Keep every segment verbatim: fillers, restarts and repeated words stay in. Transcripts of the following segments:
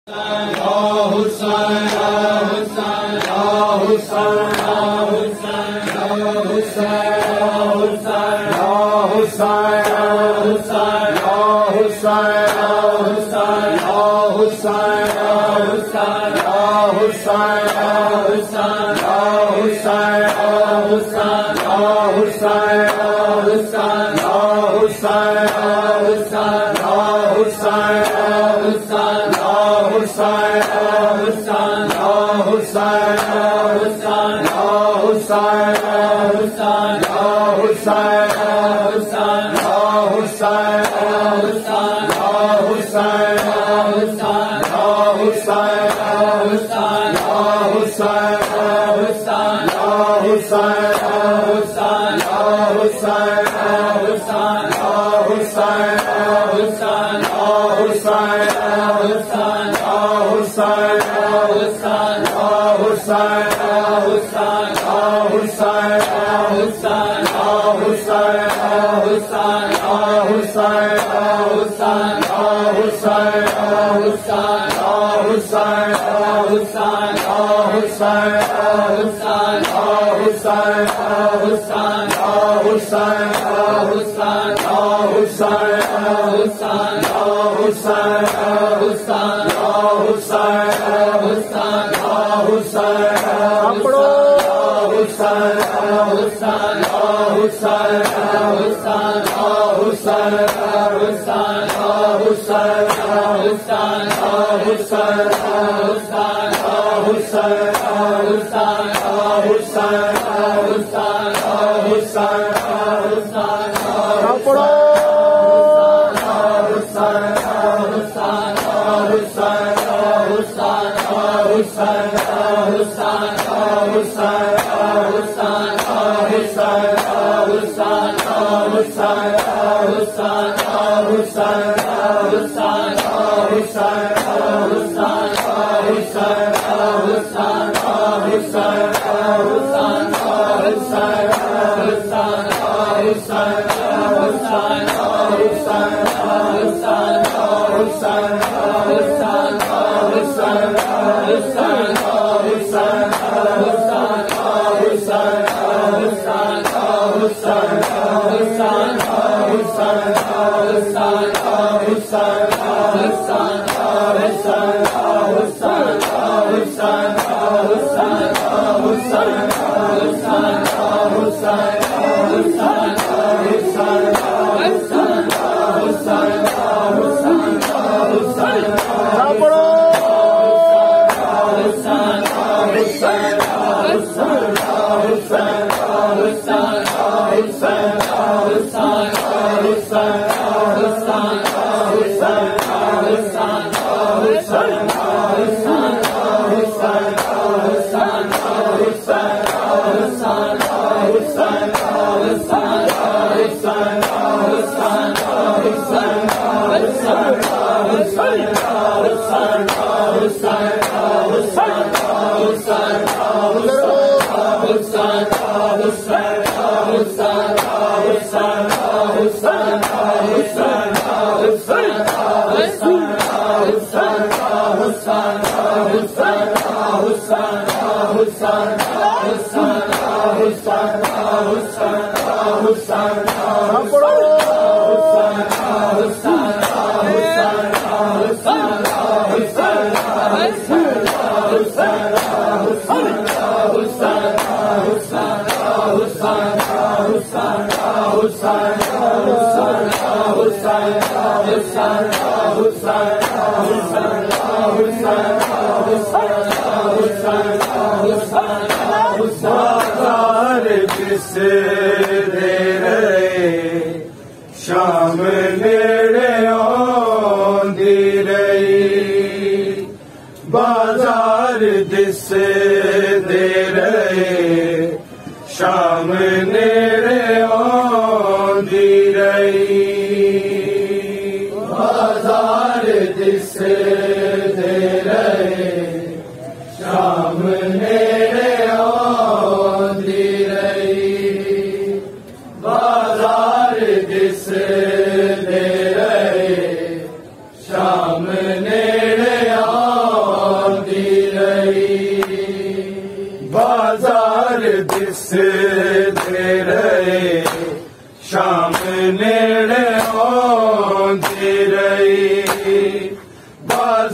सामने आ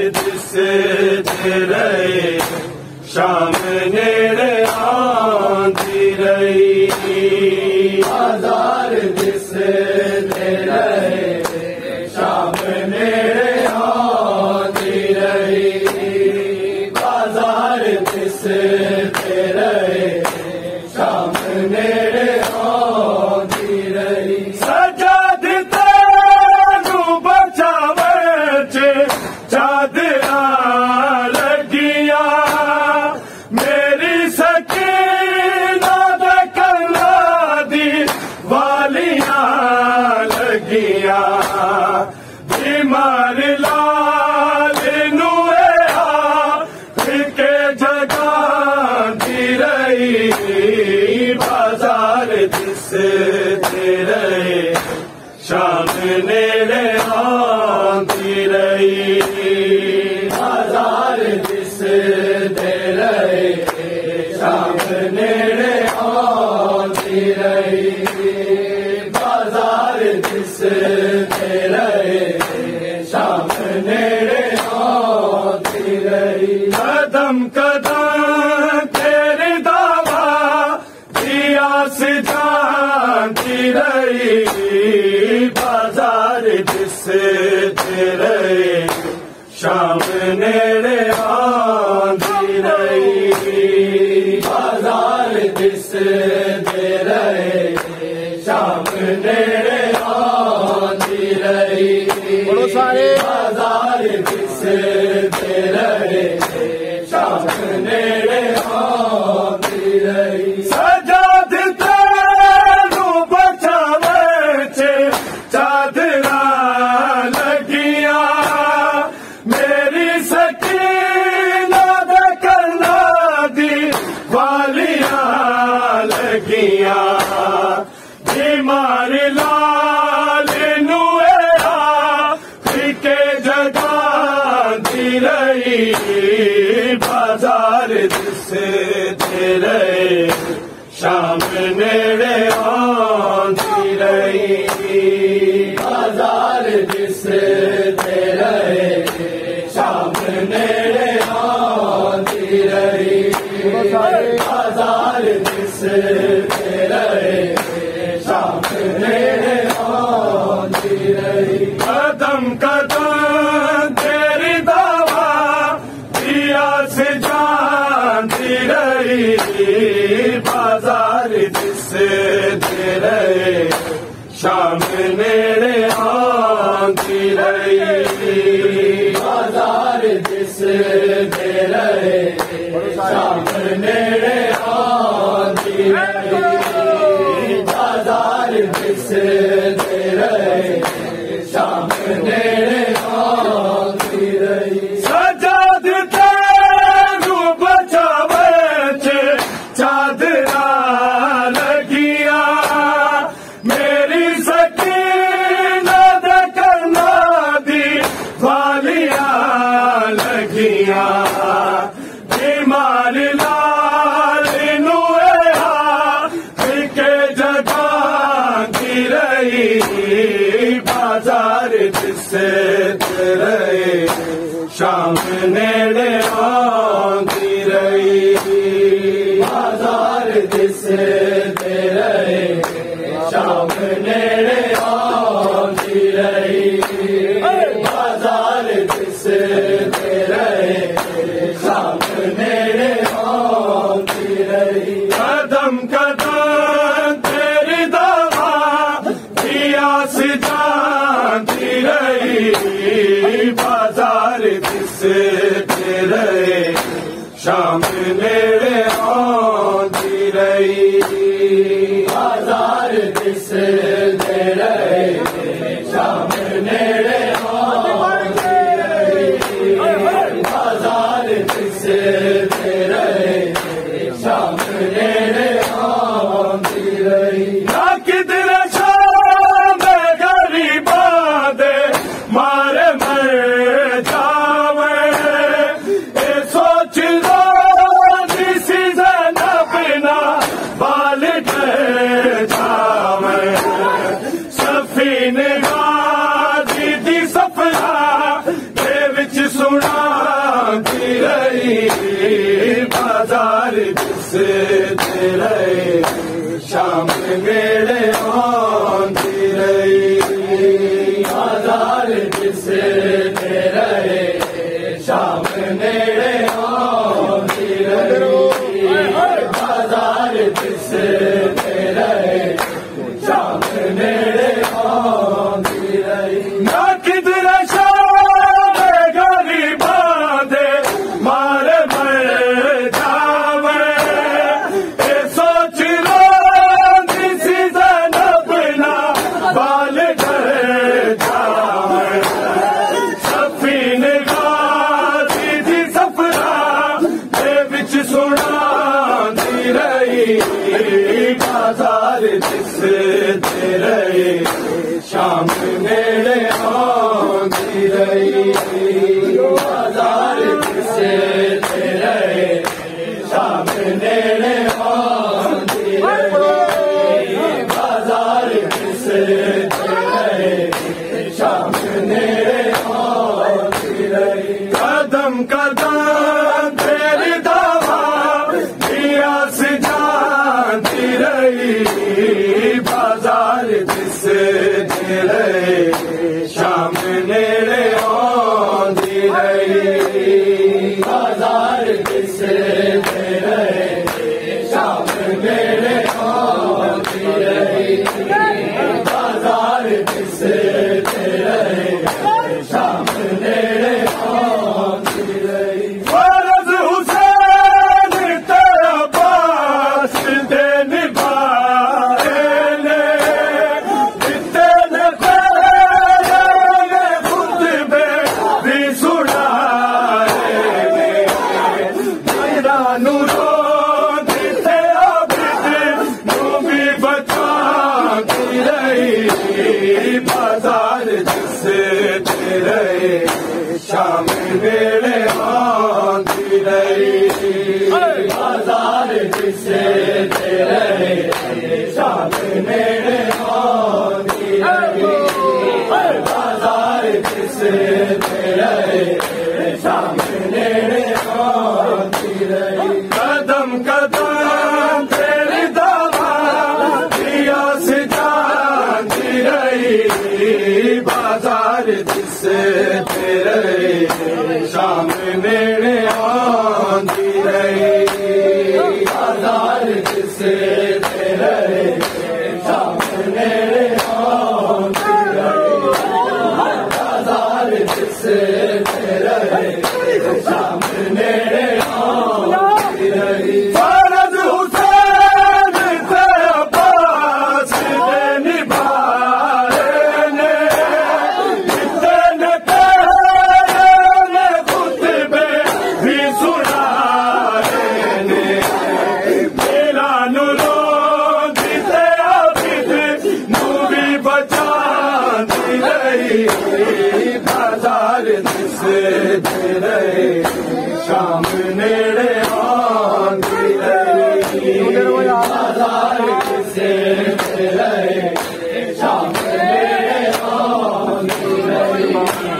दिसदे रहे शाम नेड़े आंदी रही बाजार दिसदे रहे शाम नेड़े आंदी रही बाजार दिसदे रहे शाम नेड़े आंदी रही सजाद तैनू बचावे च चादरा लगिया मेरी सकीना दे कन्ना दी वालियां लगिया बीमार लाल नू के जगांदी रही बाजार दिसदे रहे शाम नेड़े आंदी रही बाजार दिसदे रहे शाम नेड़े आंदी रही बाजार दिसदे रहे शाम नेड़े आंदी रही कदम कदम तेरी दावा दिया से जानती रही बाजार दिसदे रहे शाम नेड़े आंदी रही बाजार दिसदे रहे शाम नेड़े आंदी रही बाजार दिसदे रहे शाम नेड़े आंदी रही सजाद तैनू बचावे च चादरा लगिया मेरी सकीना दे कन्ना दी वालियां लगिया बीमार लाल नू के जगांदी रही बाजार दिसदे रहे शाम नेड़े आंदी रही बाजार दिसदे रहे शाम नेड़े आंदी रही बाजार दिसदे रहे शाम नेड़े आंदी रही कदम कदम तेरी दावा दिया से जानती रही बाजार दिसदे रहे शाम नेड़े आंदी रही बाजार दिसदे रहे शाम नेड़े आंदी रही बाजार दिसदे रहे शाम नेड़े आंदी रही सजाद तैनू बचावे च चादरा लगिया मेरी सकीना दे कन्ना दी वालियां लगिया बीमार लाल नू के जगांदी रही बाजार दिसदे रहे शाम नेड़े आंदी रही बाजार दिसदे रहे शाम नेड़े आंदी रही बाजार दिसदे रहे शाम नेड़े आंदी रही कदम कदम तेरी दावा दिया से जानती रही बाजार दिसदे रहे शाम नेड़े आंदी रही बाजार दिसदे रहे शाम नेड़े आंदी रही बाजार दिसदे रहे शाम नेड़े आंदी रही ना किधर शाम गरीबा दे मारे मर जावे ए सोच लो जिसी ज़ैनब ना बाल जावे सफीने दी दी सफला दे विच सुना आती रही, बाजार दिसते रहे, शाम मेले आती रही, बाजार दिसते रहे, शाम मेले आती रही, बाजार दिसते रहे, शाम मेले आती रही। ना किधर शाम गरीबा दे मारे मर जावे, ये सोच लो किसी ज़नब ना बाल कर जावे, सफीन गाती थी सफरा दे विच सुनाती रही, बाजार दिसते रहे, शाम मेले आती रही, बाजार दिसते रहे, शाम मेले आती रही, बाजार दिसते रहे, शाम मेले आती रही। कदम कदम तेरी दावा दिया से जानती रही, बाजार दिसते रहे, शाम मेले आती रही, बाजार दिसते रहे, शाम मेले आती रही, बाजार दिसते रहे, शाम मेले आती रही। फर्ज हुसैन तेरा पास दे निभाए ने, इतने तेरे खुतबे भी सुनाए ने, मेरा नूरो दिते आबिद नू भी बचाती रही, बाजार दिसते रहे, शाम मेले आती रही, बाजार दिसते रहे, शाम मेले आती रही, बाजार दिसते रहे, शाम मेले आती रही। कदम कदम तेरी दावा दिया से जानती रही, बाजार दिसते रहे, शाम मेले आती रही, बाजार दिसते रहे, शाम मेले आती रही, बाजार दिसते रहे, शाम मेले आती रही। फर्ज हुसैन तेरा पास दे निभाए ने, इतने तेरे खुतबे भी सुनाए ने, मेरा नूरो दिते आबिद नू भी बचाती रही, बाजार दिसते रहे, शाम मेले आती रही, बाजार दिसते रहे, शाम मेले आती रही,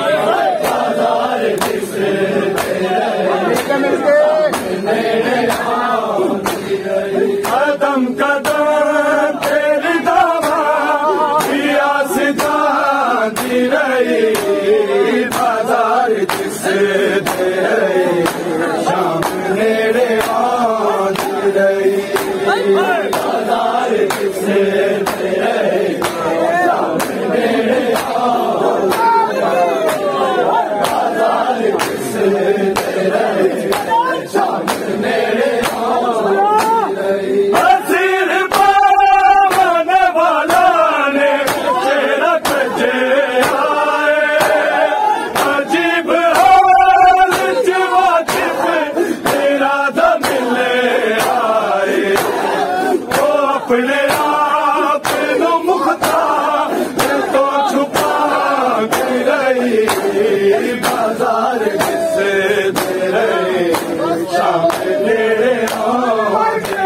बाजार दिसते रहे, शाम मेले आती रही। कदम कदम तेरी दावा दिया से जानती रही, बाजार दिसते रहे, शाम मेले आती रही, बाजार दिसते रहे, शाम मेले आती रही, बाजार दिसते रहे, शाम मेले आती रही। हसीन पावन वाला ने तेरा कजे आए, अजीब हाल वाजिब तेरा दा मिले आए, वो अपने आप नु मुख्तार तो छुपा के रही, बाजार दिसते रहे, शाम मेले आती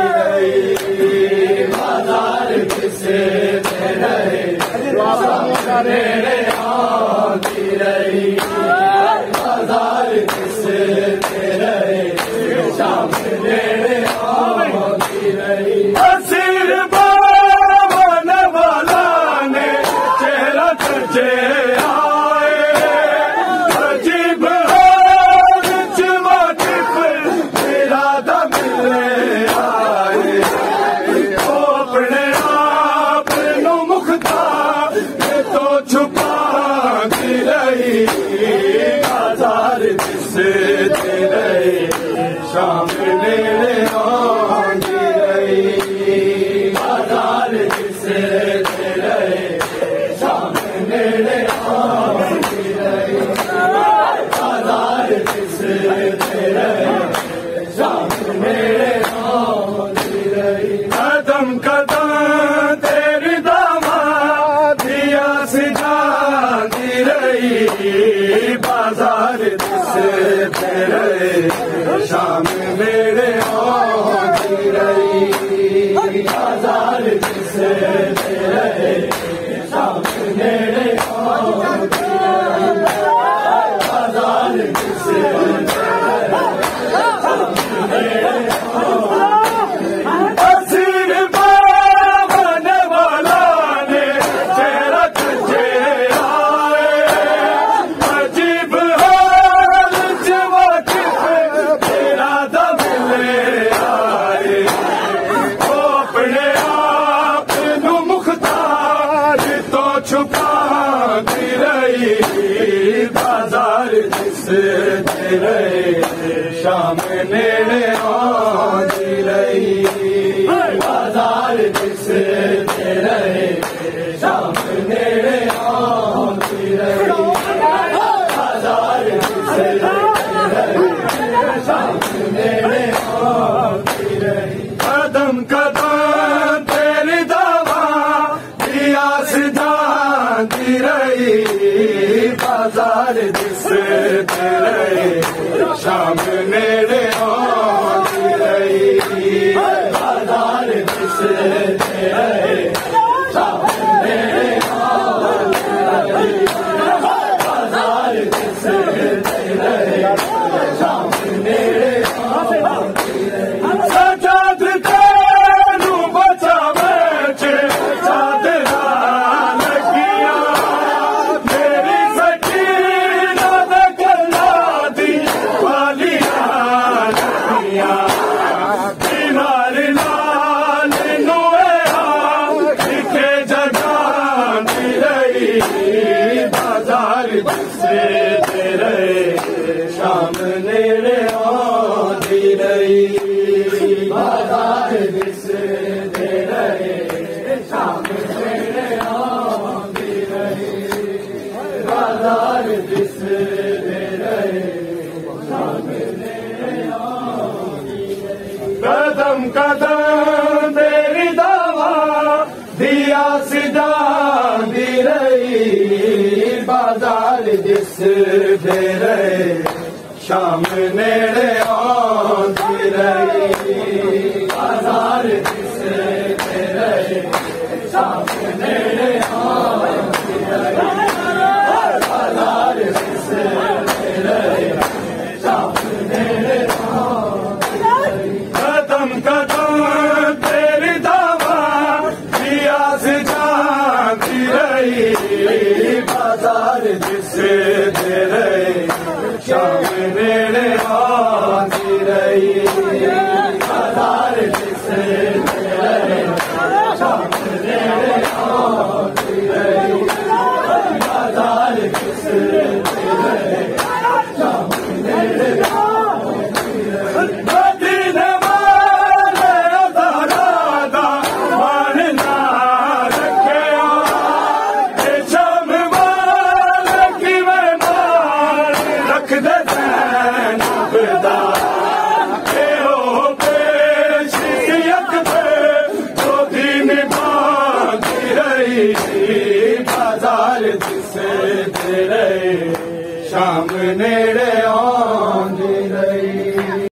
रही, बाजार दिसते रहे, शाम मेले आती रही, बाजार दिसते रहे शाम नेड़े आती रही असीर बावन वाला ने चेहरा तजे आए अजीब हाल च वाकिफ मेरा दा मिले आए ओ अपने आप नू मुख्तार तो छुपा रही बाजार दिसते रहे शाम नेड़े आती रही बाजार दिसते रहे शाम नेड़े आती रही बाजार दिसते रहे शाम नेड़े आती रही कदम कदम तेरी दामादिया सिखाती रही बाजार दिसते रहे शाम नेड़े आती रही बाजार दिसते रहे शाम नेड़े आती रही बाजार दिसते रहे शाम नेड़े असीर बावन वाला ने चेहरा तजे आए अजीब हाल च वाकिफ मेरा दा मिले आए ओ अपने आप नू मुख्तार तो छुपाती रही बाजार दिसते रहे शाम नेड़े आती रही बाजार दिसते रहे शाम नेड़े आती रही बाजार दिसते रहे शाम नेड़े आती रही कदम कदम तेरी दवा दिया सिधाती रही बाजार दिसते रहे शाम नेड़े आती रही बाजार दिसते रहे शाम नेड़े आती रही बाजार दिसते रहे शाम नेड़े आती रही सजाद तेनू बचावे चे चादरा लगिया मेरी सकीना दे गल्ला दी वालिया लगिया बीमार लाल नुए दिखे जगाती रही बाजार दिसते रहे शाम नेड़े आती रही बाजार दिसते रहे शाम नेड़े आती रही बाजार दिसते रहे शाम नेड़े आती रही कदम कदम तेरी दवा दिया सिधाती रही बाजार दिसते रहे शाम नेड़े आती रही बाजार दिसते रहे शाम नेड़े आती रही बाजार दिसते रहे शाम नेड़े आती रही कदम कदम तेरी दवा दिया सिखाती रही बाजार दिसते रहे शाम नेड़े आती रही बाजार दिसते रहे शाम नेड़े आती रही बाजार दिसते रहे शाम नेड़े आती रही मदीने वाले दादा मानना रखिया शाम वाले की मैं मान रख दे खुदा के हो पेश पे जो भी निभाती रही बाजार दिसते रहे शाम नेड़े आती रही